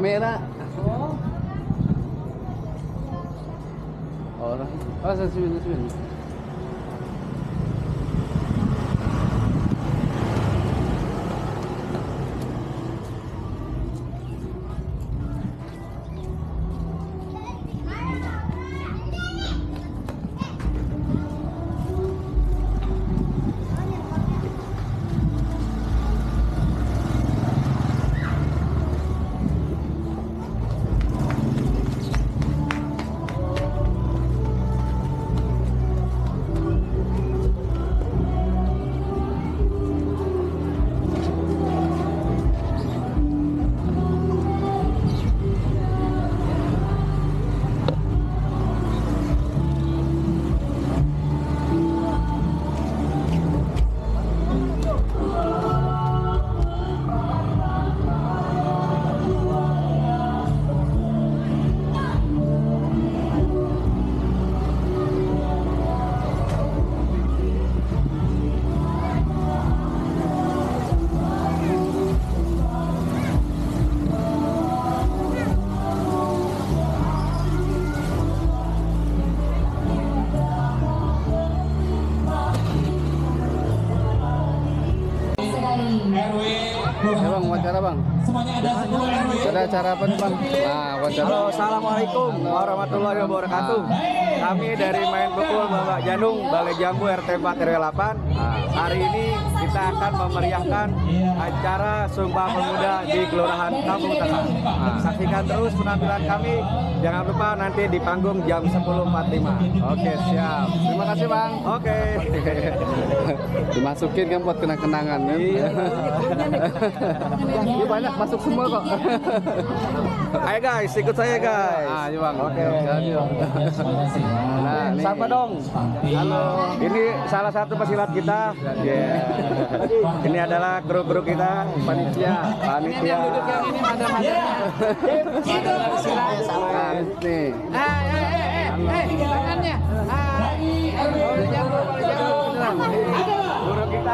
kamera. Orang. Oh, saya sini. Ya bang, wawancara bang. Semuanya ada 10 RW. Ada acara apa nih bang? Nah, wawancara. Halo, assalamualaikum warahmatullahi wabarakatuh. Kami dari Main Pukul Bapak Janung, Balai Jambu RT 4 RW 8. Hari ini kita akan memeriahkan acara Sumpah Pemuda di Kelurahan Kampung Tengah. Saksikan terus penampilan kami. Jangan lupa nanti di panggung jam 10.45. Oke, siap. Terima kasih bang. Oke. Dimasukin kan buat kenang-kenangan ya. Ini banyak masuk semua kok. Ayo guys, ikut saya guys. Ayo bang. Oke. Nah, nih. Sapa dong. Halo. Ini salah satu pesilat kita. Ini adalah kru-kru kita, panitia. Ini sama nih. Tangannya. Guru kita.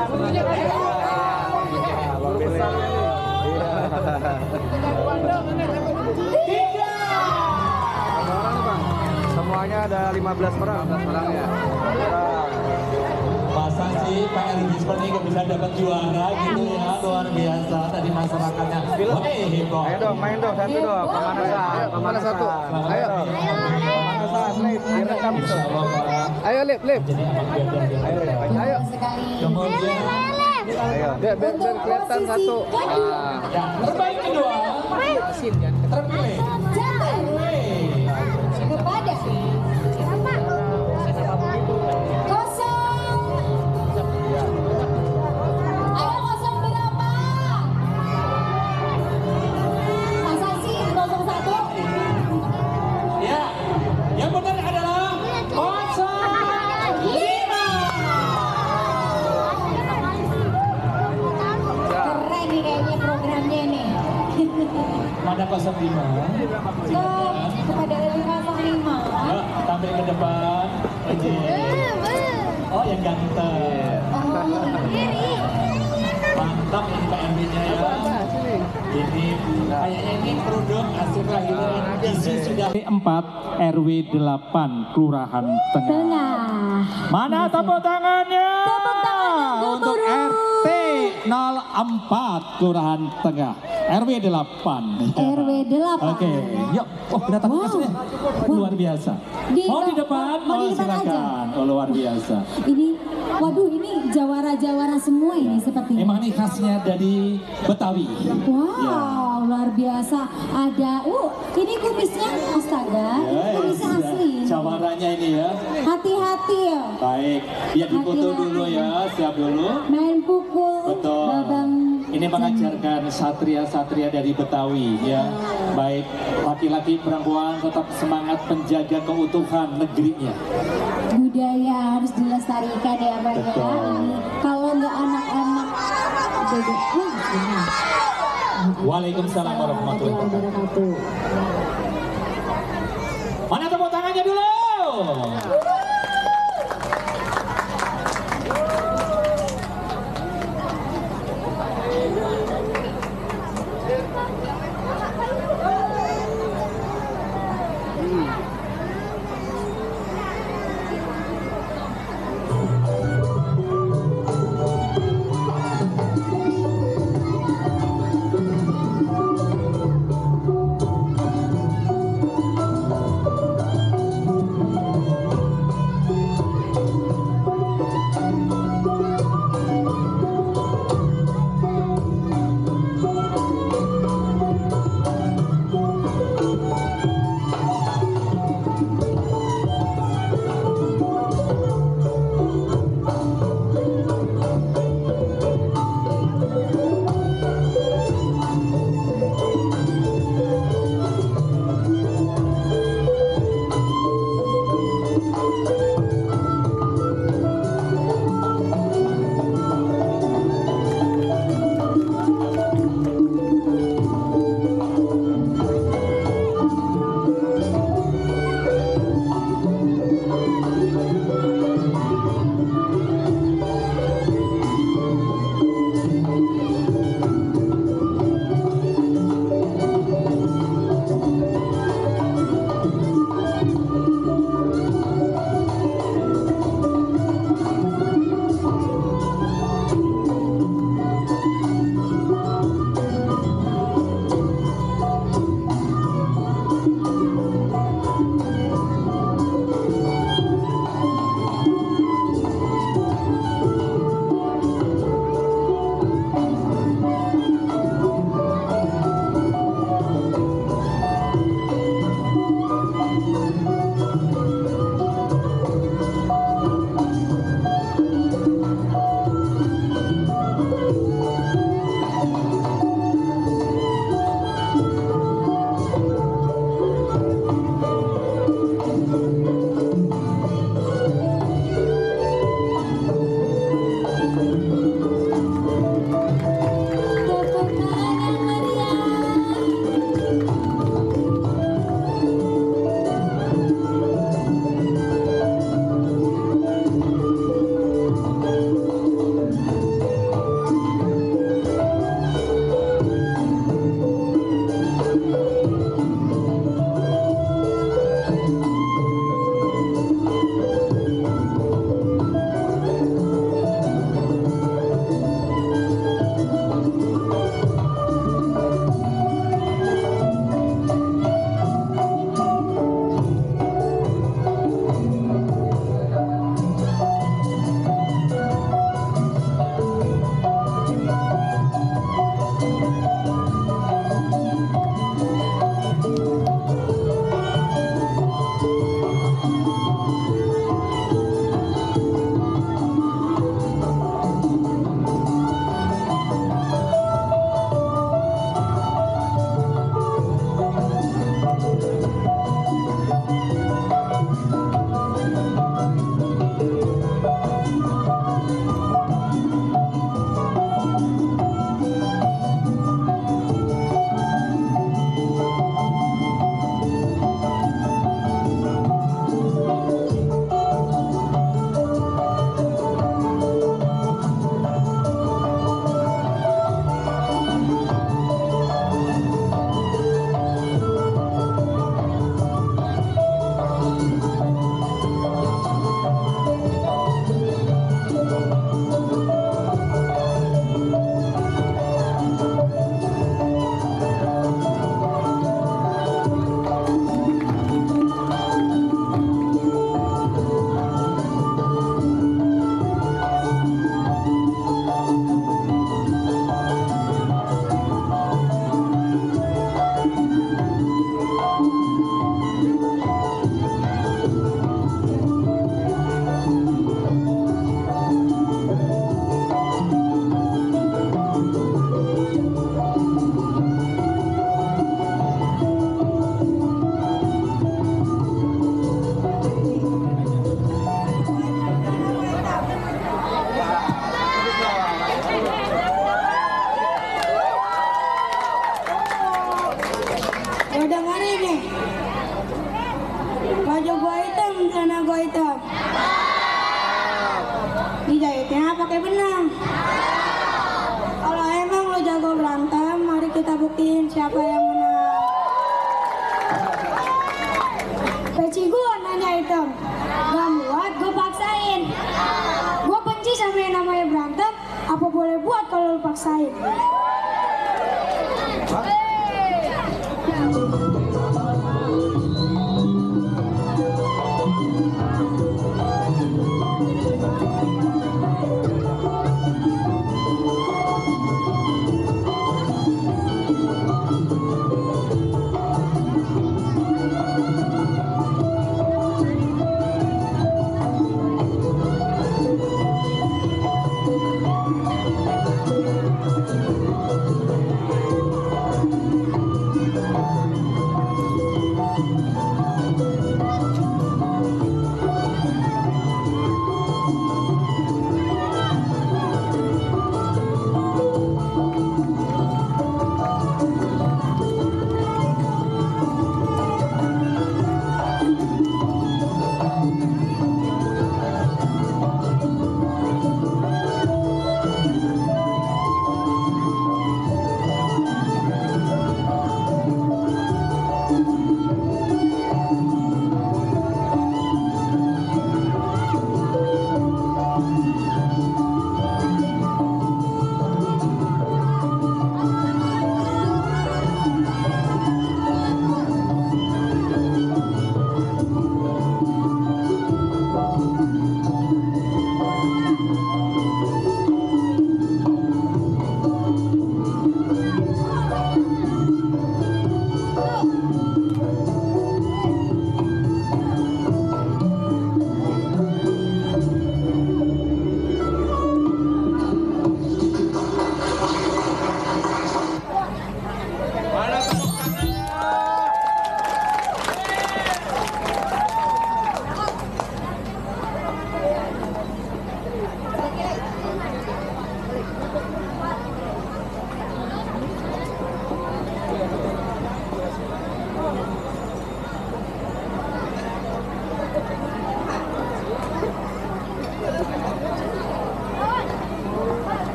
Semuanya ada 15 orang. Ya. Masa sih PRG seperti ini bisa dapat juara gitu ya, luar biasa tadi masyarakatnya. Heboh. Ayo dong, main dong, satu dong. Pemanasan, Mana satu? Ayo. Pemanasan, Lip. Direkam itu. Ayo lip. Ayo. Kemudian Ayo. Biar kelihatan satu. terbaik kedua terpilih Kepada kosong. Ayo kosong berapa? Masa sih 01? ya. Yang benar adalah 05. Keren nih kayaknya programnya nih. Mana 05? Kepada 05. Ya, tampil ke depan. Oh, yang ganteng. Mantap ini PMB-nya ya. Ini kayaknya ini produk hasil lahiran gizi sudah 4 RW 8 Kelurahan Tengah. Mana tepuk tangannya? Tepuk tangan Untuk RT 04 Kelurahan Tengah. RW 8. RW 8. Oke, yuk. Oh, datang Wow. kasih. Luar biasa. Mau di depan? Mau di depan aja. Silakan. Oh, luar biasa. Ini, waduh ini jawara-jawara semua ini seperti Emang ini khasnya dari Betawi. Wow, luar biasa. Ada, ini kumisnya, astaga, ini kumisnya asli. Cawarannya ini ya. Hati-hati ya. Baik, biar difoto dulu ya, siap dulu. Main pukul, Betul. babang. Ini mengajarkan satria-satria dari Betawi ya. Baik laki-laki perempuan tetap semangat menjaga keutuhan negerinya. Budaya harus dilestarikan ya Bang ya. Betul. Ini kalau nggak anak-anak Waalaikumsalam warahmatullahi wabarakatuh. Mana tepuk tangannya dulu? nago hitam? Dijahitnya pakai benang. Kalau emang lo jago berantem, mari kita buktiin siapa yang menang. Peci gue nanya hitam, gak muat gue paksain. Gue benci sama yang namanya berantem, apa boleh buat kalau lo paksain?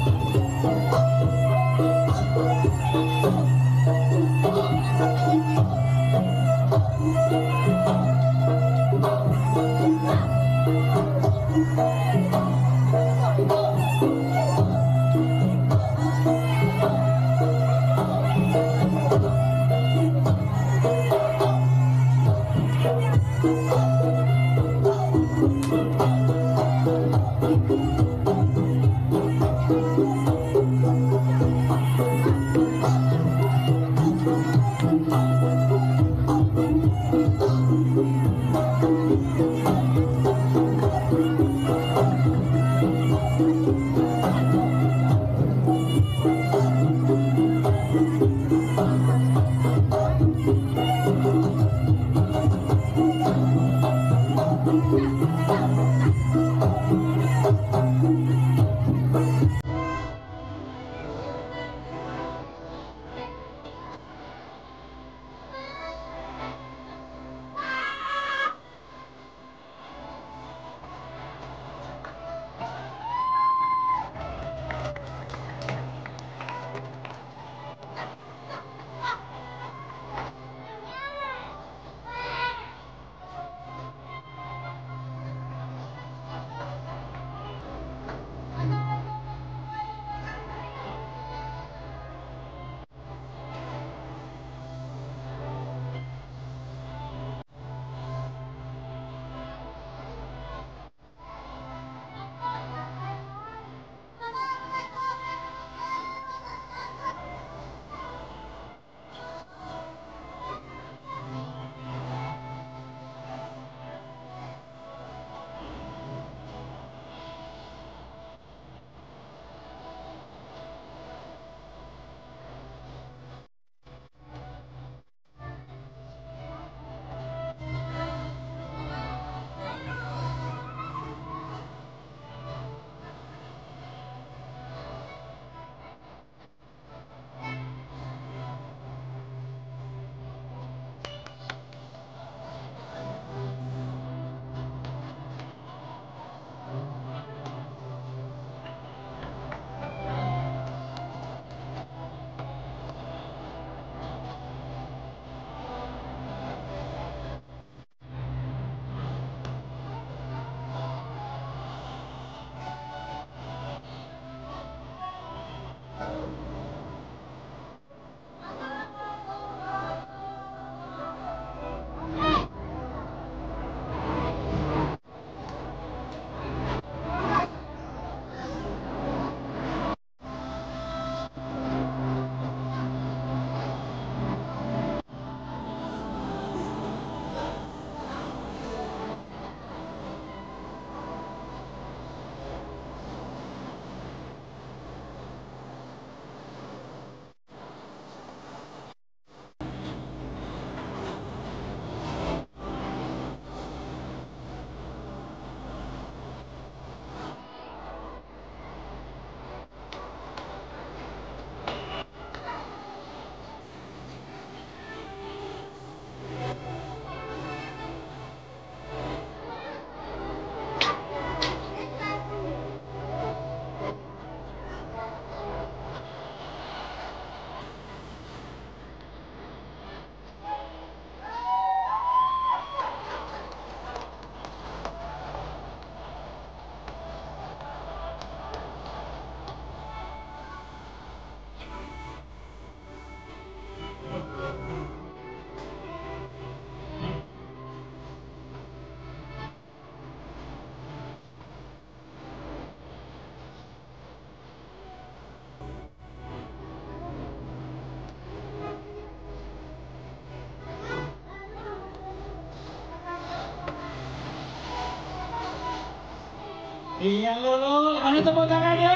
Iya Lulu, mana tepuk tangannya?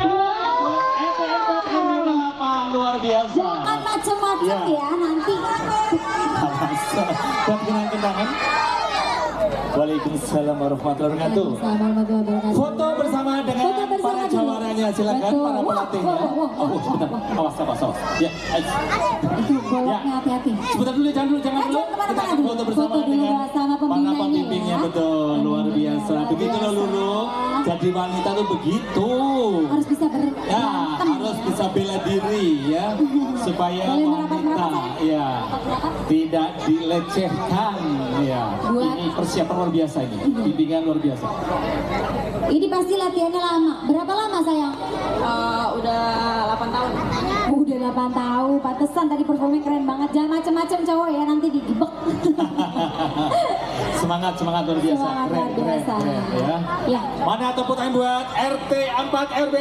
Luar biasa. Jangan macem-macem ya nanti. Buat kenang-kenangan. Waalaikumsalam warahmatullahi wabarakatuh. Foto bersama dengan para jawarannya, silakan para pelatihnya. Oh, sebentar, awas. Ya, Itu bolanya hati-hati. sebentar dulu, jangan dulu. Kita akan foto bersama dengan para pembimbingnya, betul, luar biasa. Begitu loh Lulu. Jadi jadi wanita tuh begitu. Harus bisa Ya, berantem. harus bisa bela diri ya, supaya Boleh wanita merapat-merapat, ya tidak dilecehkan ya. Buat- Ini persiapan luar biasa ini, bimbingan luar biasa. Ini pasti latihannya lama. Berapa lama sayang? Udah 8 tahun. Udah 8 tahun. Pantesan tadi performnya keren banget. Jangan macem-macem cowok ya, nanti digibek. Semangat luar biasa. Semangat luar biasa. keren, ya. Ya. Mana tepuk tangan buat RT 4 RW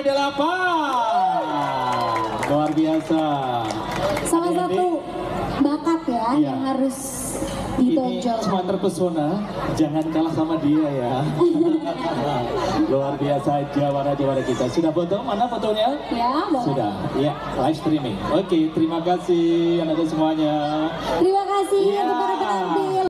8. Luar biasa. Salah Adik-adik, satu bakat ya Iya. yang harus ini ditonjol. cuma terpesona, jangan kalah sama dia ya. Luar biasa jawara-jawara kita. Sudah foto? Mana fotonya? Ya, boleh. Sudah, ya, live streaming. Oke, terima kasih anak-anak semuanya. Terima kasih Iya. untuk para penampil.